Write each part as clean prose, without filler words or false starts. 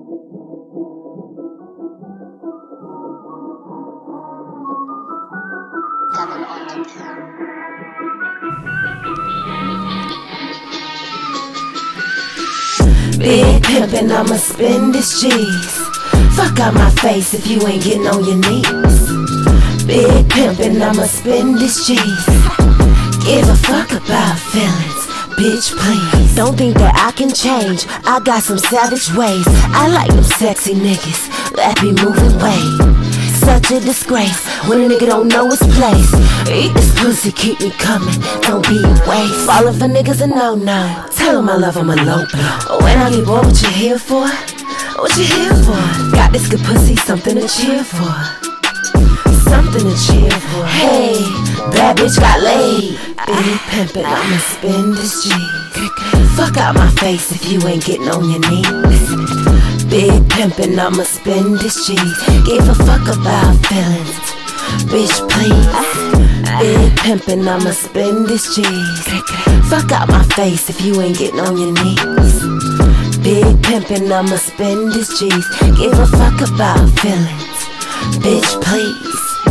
Big pimpin', I'ma spend this cheese. Fuck out my face if you ain't getting on your knees. Big pimpin', I'ma spend this cheese. Give a fuck about feelings, bitch please. Don't think that I can change, I got some savage ways. I like them sexy niggas that be moving weight. Such a disgrace when a nigga don't know his place. Eat this pussy, keep me coming, don't be a waste. Falling for niggas a no-no, tell them I love them a low blow. When I get bored, what you here for? What you here for? Got this good pussy, something to cheer for. Something to cheer for. Hey, bad bitch got laid. Big pimpin', I'ma spend this cheese. Fuck out my face if you ain't getting on your knees. Big pimpin', I'ma spend this cheese. Give a fuck about feelings, bitch please. Big pimpin', I'ma spend this cheese. Fuck out my face if you ain't getting on your knees. Big pimpin', I'ma spend this cheese. Give a fuck about feelings, bitch please.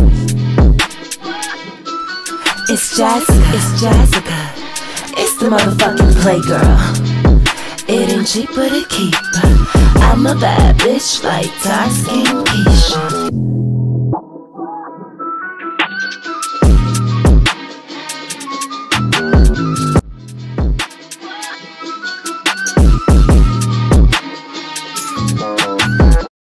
It's Jessica, it's the motherfucking playgirl. It ain't cheaper to keep her. I'm a bad bitch like dark skin Keisha.